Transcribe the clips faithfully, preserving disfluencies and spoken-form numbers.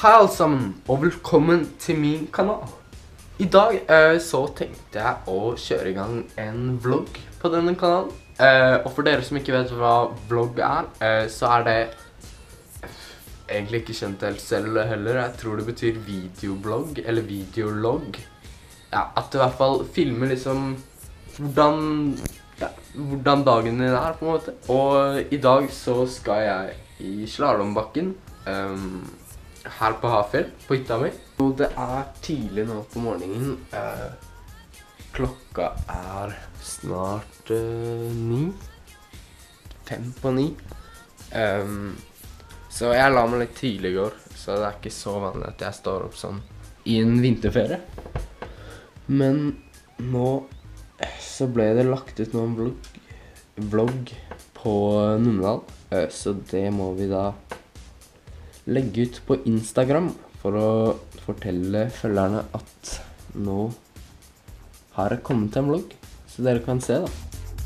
Hei alle sammen, og velkommen til min kanal. I dag eh, så tenkte jeg å kjøre i gang en vlogg på denne kanalen. Eh, og for dere som ikke vet hva vlogg er, eh, så er det egentlig ikke skjønt helt selv heller. Jeg tror det betyr videoblogg, eller videologg. Ja, at du i hvert fall filmer liksom hvordan, ja, hvordan dagen din er på en måte. Og i dag så skal jeg i Slalåmbakken. Um, her på Hafjell, på hytta mi. Og det er tidlig nå på morgenen. Uh, klokka er snart uh, ni. Fem på ni. Um, så jeg la meg litt tidlig i går, så det er ikke så vanlig at jeg står opp sånn i en vinterferie. Men nå så ble det lagt ut noen vlogg, vlogg på Numedal. Uh, så det må vi da legge ut på Instagram for å fortelle følgerne at nå har det kommet en vlogg, så dere kan se da.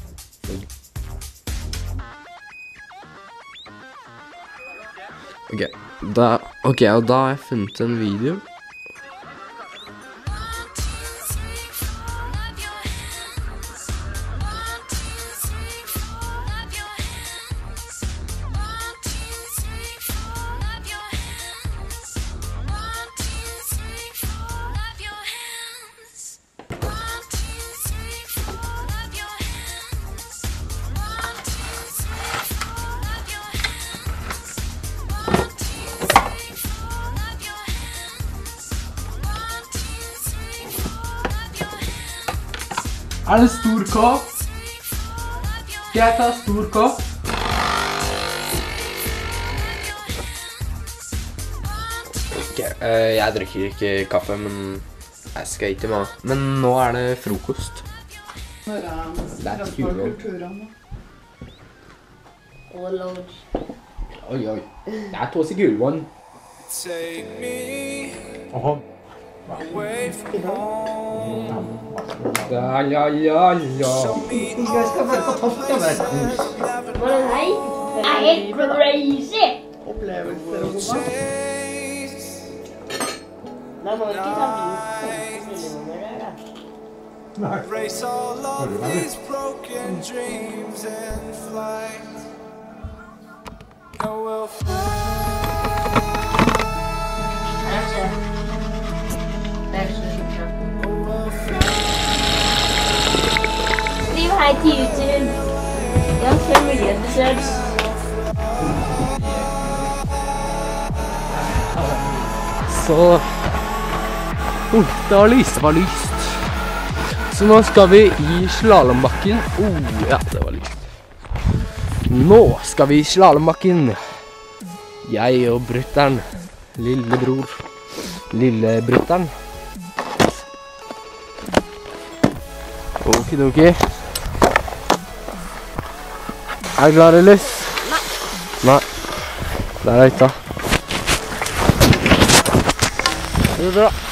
Ok, da, ok, og da har jeg funnet en video. Er det stor kopp? Skal jeg ta stor kopp? Ok, uh, jeg drikker ikke kaffe, men jeg skal ikke med. Men nå er det frokost. Det er kultur. Oi, oi. Det er to sekunder. Aha. Ja, ja, ja, ja. Jeg skal bare få topp, jeg vet. Hva er det her? Det er helt crazy! Opplevelser og god mat. Da må vi ikke ta vin der, da. Nei. Skriv hei til YouTube. Jeg har fem millioner besøk. Så oh, det var lyst, det var lyst. Så nå skal vi i Slalåmbakken. Oh, ja, det var lyst. Nå skal vi i Slalåmbakken. Jeg og Brutteren. Lillebror. Lillebrutteren. Okidoki. Er du klar, Ellis? Nei. Nei. Der er hytta. Det er bra.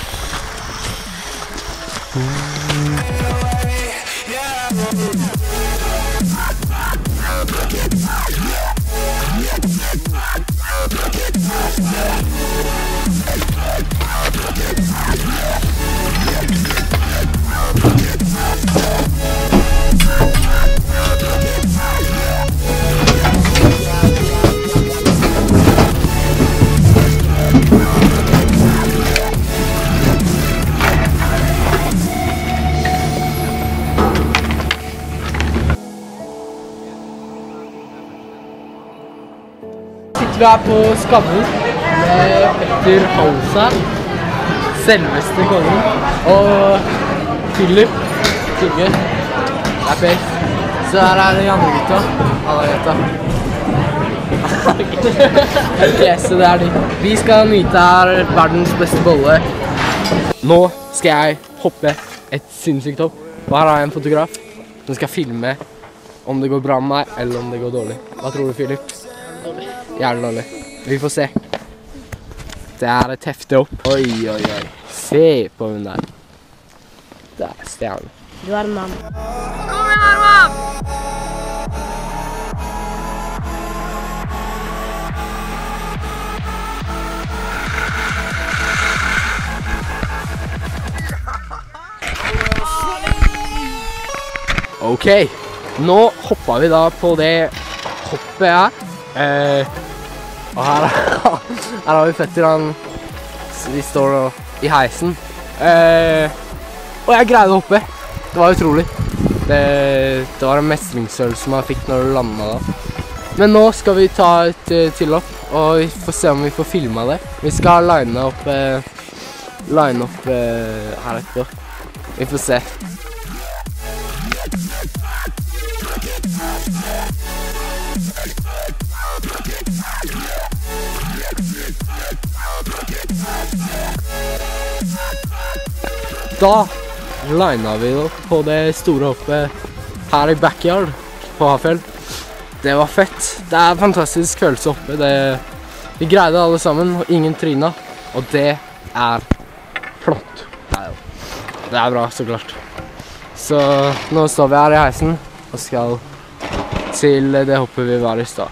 Vi er på Skavlen med Petter Halsa, selveste kongen, og Philip, Sigge, det er Per. Så her er de andre gutta, alle gutta. Ok, så det er de. Vi skal nyte her verdens beste bolle. Nå skal jeg hoppe et sinnssykt hopp, og her har jeg en fotograf som skal filme om det går bra med meg, eller om det går dårlig. Hva tror du, Philip? Jævlig dårlig. Vi får se. Det er et heftig opp. Oi, oi, oi. Se på hun der. Det er stjerne. Du er en mann. Kom igjen, mann! Ok, nå hopper vi da på det hoppet her. Eh, og her, her har vi Petter, han, vi står i heisen. Eh, og jeg greide å hoppe. Det var utrolig. Det, det var en mestringsfølelse man fikk når du landet da. Men nå skal vi ta et uh, tilhopp, og vi får se om vi får filmet det. Vi skal line opp, uh, line opp uh, her etterpå. Vi får se. Da linet vi opp på det store hoppet her i backyard på Hafjell. Det var fett. Det er en fantastisk følelse oppe. Det, vi greide alle sammen, og ingen tryna. Og det er flott. Det er bra, så klart. Så nå står vi her i heisen og skal til det hoppet vi var i stad.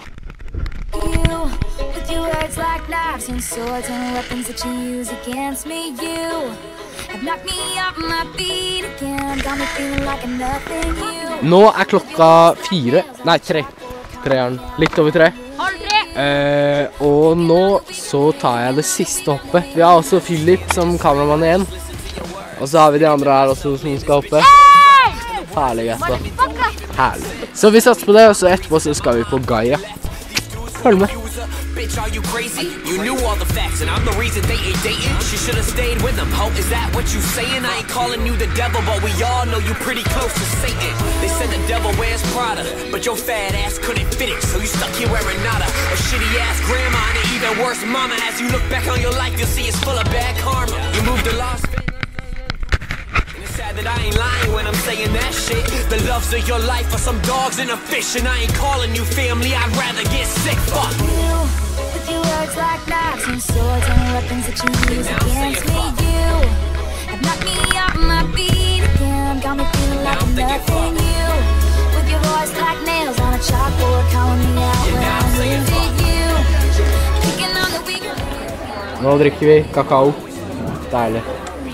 Nå er klokka fire, nei tre, treeren, litt over tre. Eh, og nå så tar jeg det siste hoppet. Vi har også Philip som kameramann igjen. Og så har vi de andre her også som skal hoppe. Herlig, gutta. Herlig. Så vi satser på det, og så etterpå så skal vi på Gaia. Følg med. Bitch, are you crazy? You knew all the facts and I'm the reason they ain't dating. She should have stayed with them. Ho, is that what you saying? I ain't calling you the devil, but we all know you pretty close to Satan. They said the devil wears Prada, but your fat ass couldn't fit it, so you stuck here wearing nada. A shitty ass grandma and an even worse mama. As you look back on your life, you'll see it's full of bad karma. You moved to Las Vegas. That I ain't lying when I'm saying that shit. The loves of your life are some dogs and a fish, and I ain't calling you family, I'd rather get sick. Fuck you, with your words like knives and swords and weapons that you use against me. You have knocked me off my feet again, got me feeling like I'm nothing. You, with your voice like nails on a chalkboard, calling me out when I'm wounded. You, picking on the weak. Nå drikker vi kakao. Deilig.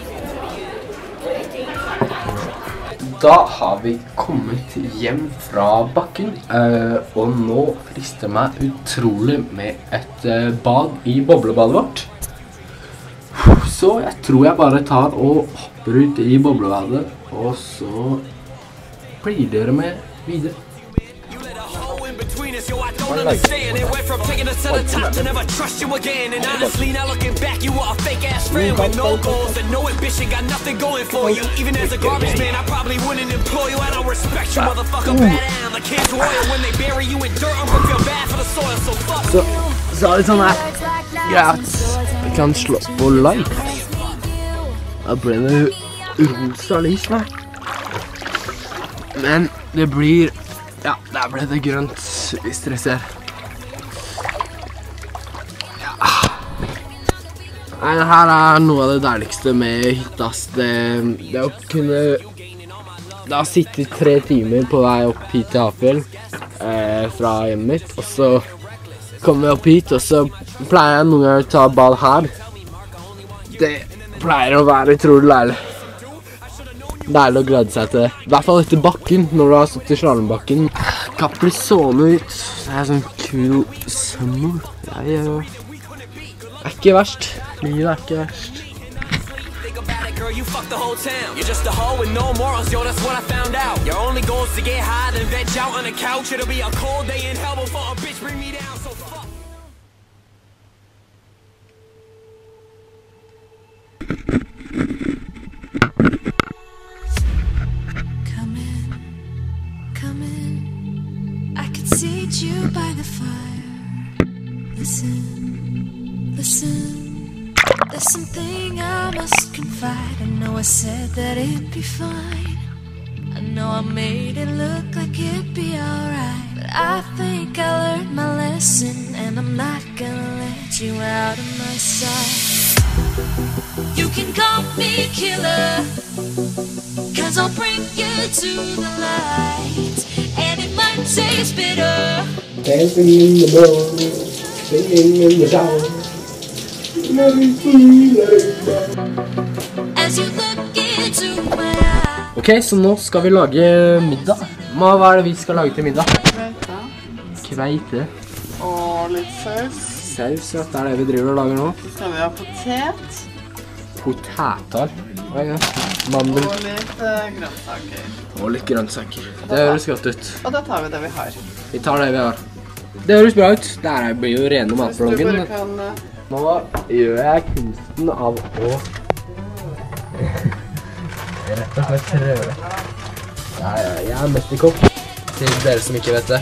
Da har vi kommet hjem fra bakken, uh, og nå frister meg utrolig med et uh, bad i boblebadet vårt. Så jeg tror jeg bare tar og hopper ut i boblebadet, og så blir dere med videre. Yo, I don't understand. It went from taking us to the top to never trust you again. And honestly, now looking back, you were a fake ass friend with no goals and no ambition, got nothing going for you. Even as a garbage man, I probably wouldn't employ you. I don't respect you, motherfucker. Bad down, the kids royal when they bury you in dirt. I'm gonna feel bad for the soil, so fuck you. Så er det sånn her greit. Vi kan slå på like. Da blir det rosa lys nå. Men det blir, ja, der ble det grønt, hvis dere ser. Ja. Nei, det her er noe av det deiligste med hytta. Det, det å kunne, det har sittet tre timer på vei opp hit til Hafjell eh, fra hjemmet mitt, og så kommer vi opp hit, og så pleier jeg noen ganger å ta bad her. Det pleier å være utrolig deilig. Deilig å glede seg til det. I hvert fall etter bakken, når du har stått i slalombakken. Caprisone ut. Det er sånn kul summer. Det er ikke verst. Livet er ikke verst. Girl, you fuck the whole town. You're just a hoe with no morals, yo, that's what I found out. Your only goal is to get high, then veg out on the couch. It'll be a cold day in hell before a bitch bring me down, so fuck. Come in, come in. I can seat you by the fire. Listen, listen. There's something I must confide. I know I said that it'd be fine. I know I made it look like it'd be alright, but I think I learned my lesson, and I'm not gonna let you out of my sight. You can call me killer, cause I'll bring you to the light, and it might taste bitter. Dancing in the morning, singing in the shower. As you look into my eyes. Ok, Ok, så nå skal vi lage middag. Hva er det vi skal lage til middag? Kveite. Kveite. Og litt saus. Saus, ja. Det er det vi driver og lager nå. Så skal vi ha potet. Poteter. Hva er det? Mandel. Og litt uh, grønnsaker. Og litt grønnsaker. Det høres godt ut. Og da tar vi det vi har. Vi tar det vi har. Det høres bra ut. Det her blir jo rene matbloggen. Hvis du bare kan... Uh, Nå gjør jeg kunsten av å rett og slett prøve. Ja, ja, jeg er mesterkopp, til dere som ikke vet det.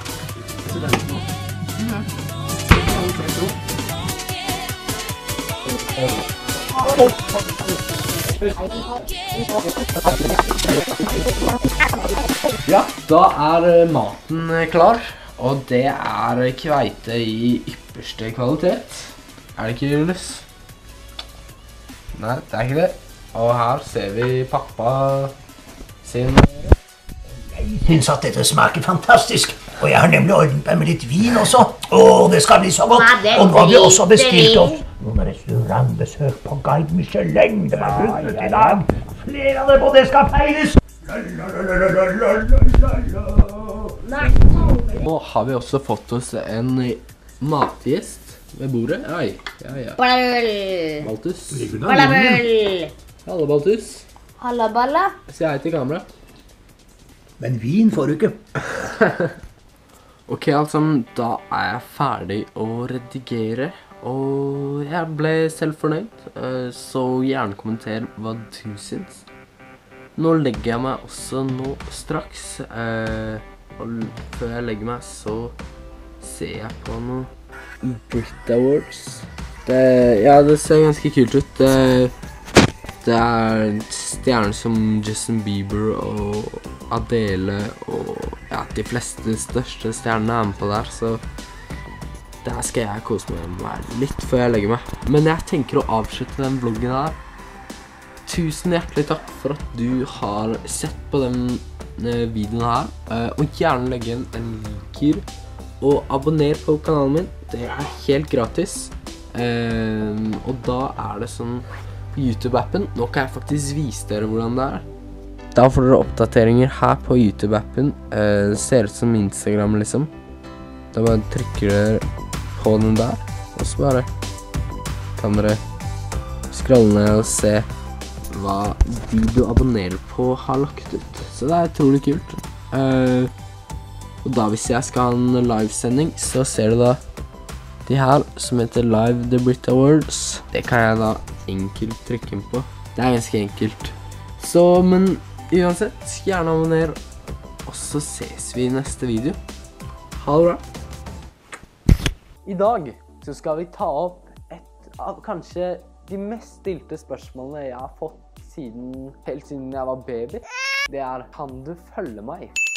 Ja, da er maten klar, og det er kveite i ypperste kvalitet. Er det ikke, Julius? Nei, det er ikke det. Og her ser vi pappa sin... Jeg synes at dette smaker fantastisk. Og jeg har nemlig ordnet meg med litt vin også. Åh, det skal bli så godt. Og nå har vi også bestilt oss noen restaurantbesøk på Guide Michelin. Det var vunnet i dag. Flere av dem, og det skal feires. Nå har vi også fått oss en matgjest ved bordet. Oi, ja, ja. Ballabøll. Baltus. Ballabøll. Hallo, Baltus. Halla, balla. Si hei til kamera. Men vin får du ikke. Ok, altså, da er jeg ferdig å redigere, og jeg ble selv fornøyd, så gjerne kommenter hva du syns. Nå legger jeg meg også nå straks, og før jeg legger meg så ser jeg på noe Brit Awards. Det, ja, det ser ganske kult ut. Det, det er stjerner som Justin Bieber og Adele og ja, de fleste største stjernene er med på der, så der skal jeg kose meg litt før jeg legger meg. Men jeg tenker å avslutte den vloggen her. Tusen hjertelig takk for at du har sett på den videoen her, og gjerne legge en, en liker og abonner på kanalen min. Det er helt gratis, um, og da er det sånn på YouTube-appen. Nå kan jeg faktisk vise dere hvordan det er. Da får dere oppdateringer her på YouTube-appen. Uh, ser ut som Instagram liksom. Da bare trykker dere på den der, og så bare kan dere scrolle ned og se hva de du abonnerer på har lagt ut. Så det er utrolig kult. Uh, og da hvis jeg skal ha en livesending, så ser du da de her som heter Live The Brit Awards. Det kan jeg da enkelt trykke inn på. Det er ganske enkelt. Så, men uansett, gjerne abonner, og så ses vi i neste video. Ha det bra. I dag så skal vi ta opp et av kanskje de mest stilte spørsmålene jeg har fått siden, helt siden jeg var baby. Det er, kan du følge meg?